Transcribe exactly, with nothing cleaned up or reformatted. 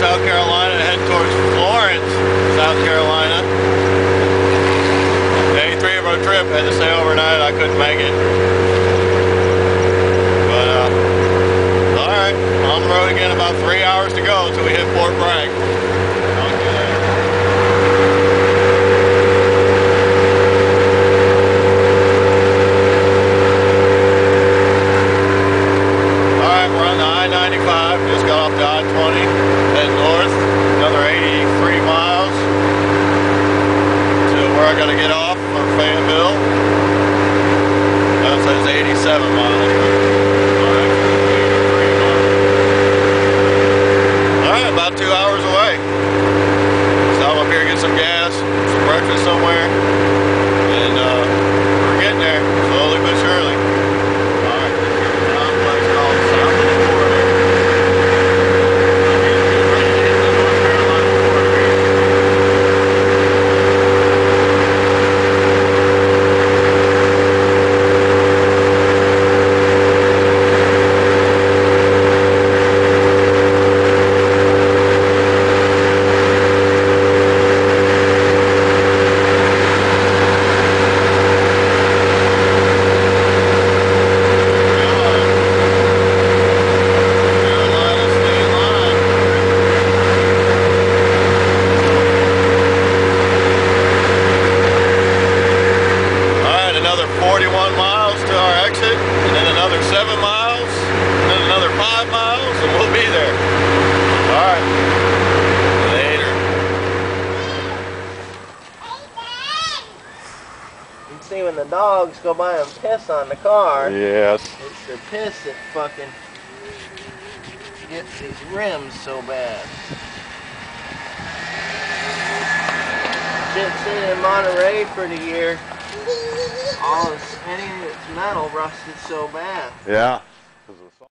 South Carolina, heading towards Florence, South Carolina. Day three of our trip, had to stay overnight. I couldn't make it. But, uh, alright, on the road again, about three hours to go until we hit Fort Bragg. Talk to you later. Alright, we're on the I ninety-five, just got off the I twenty, heading north, another eighty-three miles to where I gotta get off for Fayetteville. That says eighty-seven miles. Alright, about two hours away. Stop up here, get some gas, some breakfast somewhere, and uh, we're getting there, slowly but surely. Alright, a place called South of the Border. Ready to hit the North Carolina border here. forty-one miles to our exit, and then another seven miles, and then another five miles, and we'll be there. Alright. Later. You can see when the dogs go by and piss on the car. Yes. It's the piss that fucking gets these rims so bad. Shit sitting in Monterey for the year. All this, anything that's metal rusted so bad. Yeah.